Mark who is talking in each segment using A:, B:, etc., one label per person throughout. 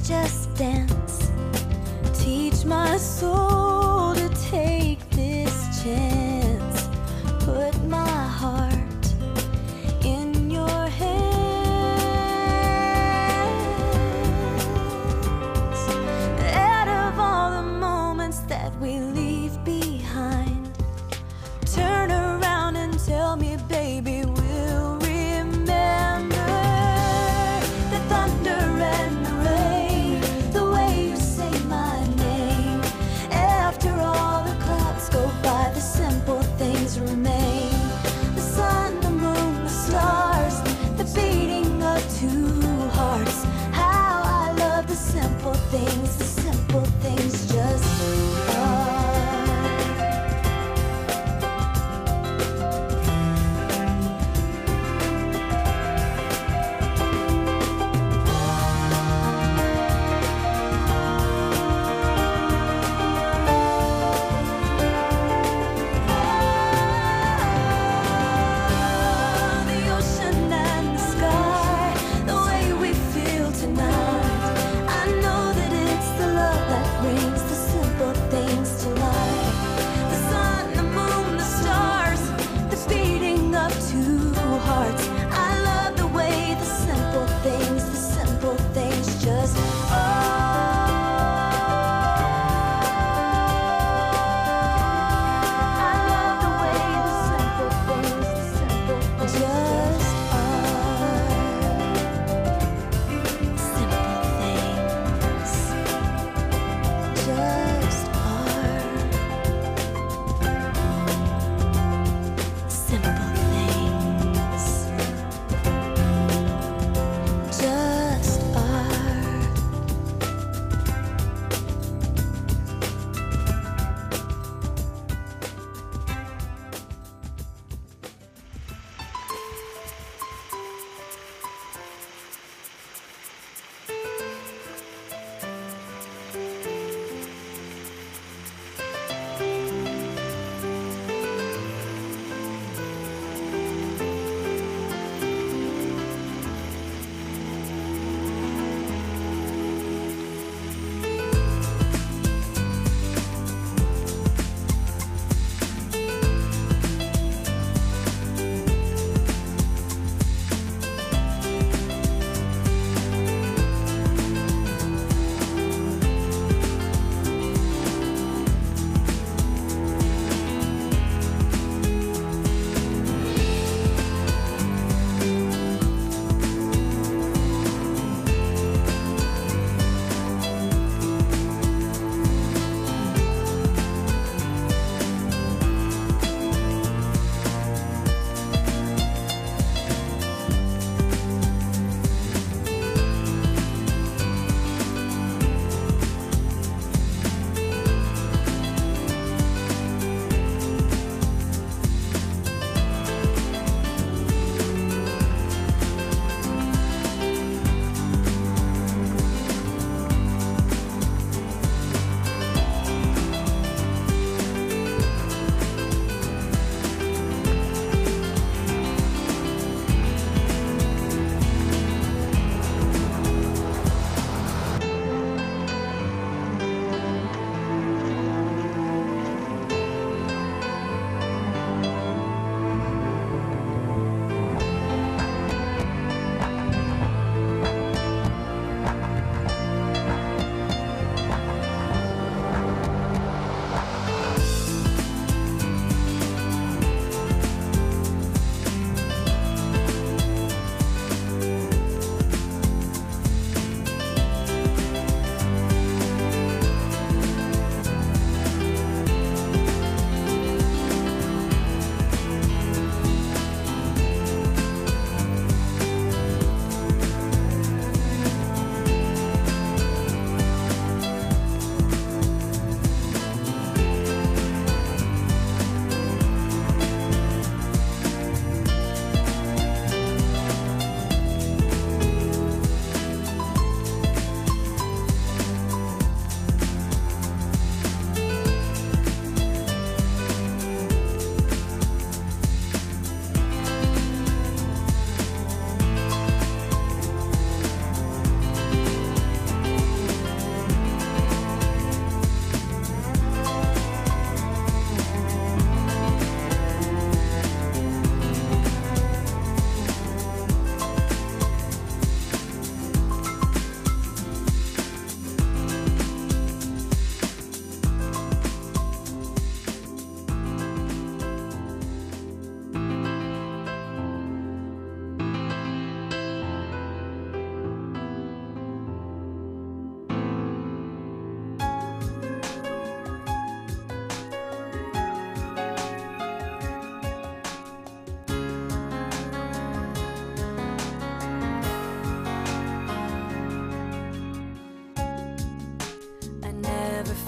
A: just dance. Teach my soul to take this chance. Put my heart in your hands. Out of all the moments that we leave behind, turn around and tell me, baby, we'll remember the thunder and the rain, the way you say my name.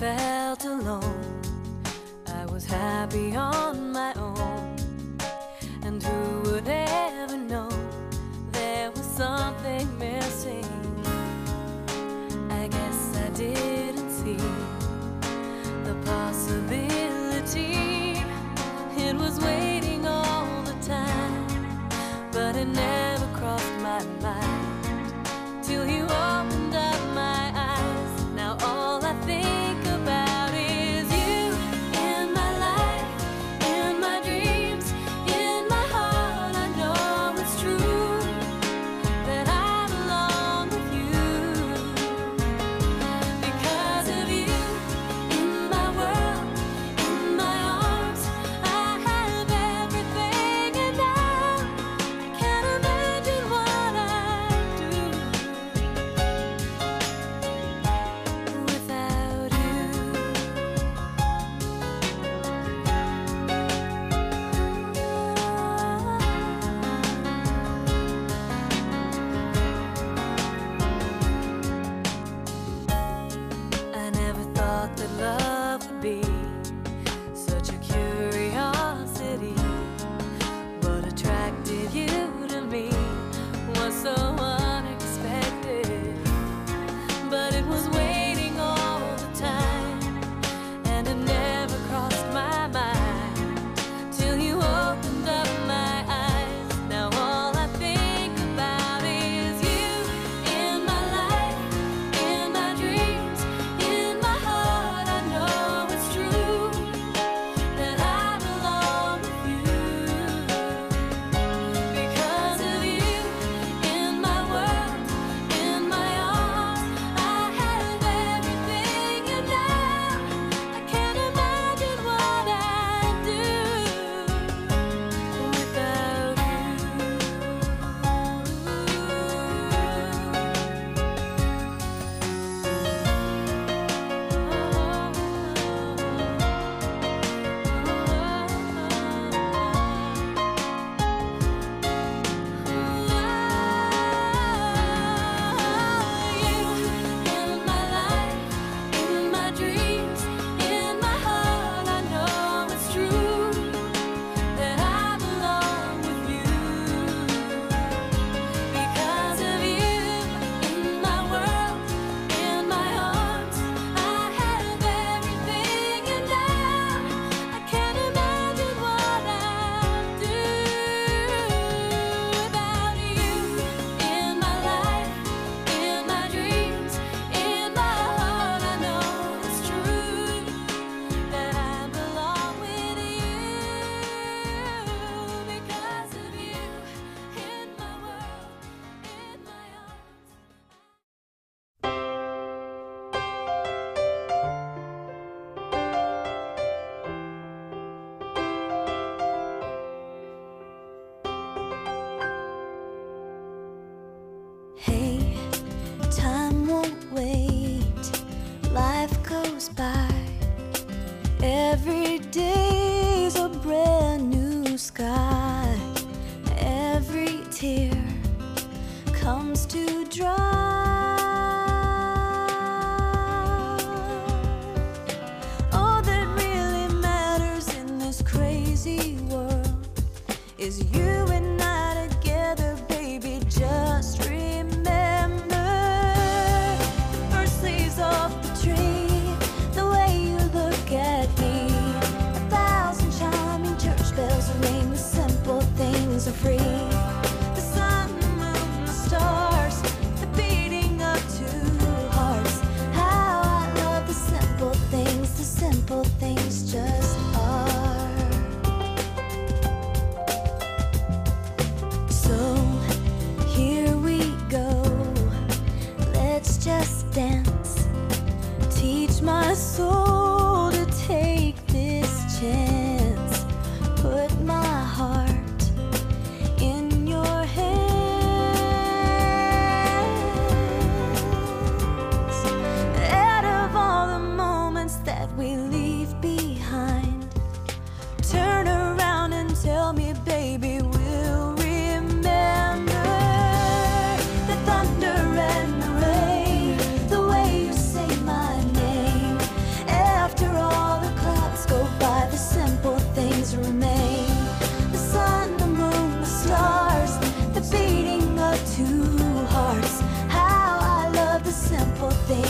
A: felt alone. I was happy on my own, and who would ever know there was something missing? I guess I didn't see the possibility. It was waiting all the time, but it never crossed my mind till you opened up my eyes. Now all I think about is you in my life, in my dreams, in my heart. I know it's true that I belong with you. Because of you, in my world, in my arms, I have everything, and now I can't imagine what I'd do without you. I never thought that love would be such a curiosity. What attracted you to me was so unexpected. But it was waiting all the time, and it never crossed my mind till you opened up my eyes. Now all I think about is you in my life, in my dreams, in my heart. I know it's true that I belong with you. Because of you, in my world, in my arms, I have everything, and now I can't imagine what I'd do without you. In my life, in my dreams, in my heart, I know it's true that I belong with you. Because of you, in my world, in my arms, I have everything, and now I can't imagine what I'd do without you. In my life, in my dreams, in my heart, I know it's true that I belong with you. Because of you, in my world, in my arms. Hey, time won't wait. Life goes by. Every day's a brand new sky. Every tear comes to dry. All that really matters in this crazy world is you and I together, baby. Just remember the first leaves off the tree, the way you look at me. 1,000 chiming church bells ring, the simple things are free. The sun, the moon, the stars, the beating of two hearts. How I love the simple things just are. So here we go, let's just dance. Teach my soul to take this chance. Put my heart in your hands. Out of all the moments that we leave behind, turn around and tell me, baby, we'll remember the thunder and the rain, the way you say my name.
B: beautiful thing.